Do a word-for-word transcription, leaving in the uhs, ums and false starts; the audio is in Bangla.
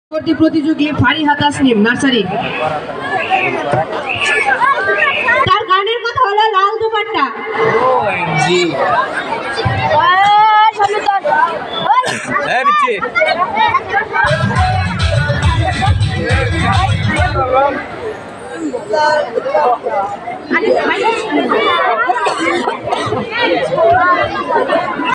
পরবর্তী প্রতিযোগী ফারিহা তাসনিম নার্সারি। তার গানের কথা হলো লাল দুপাট্টা। জি আরে ভাই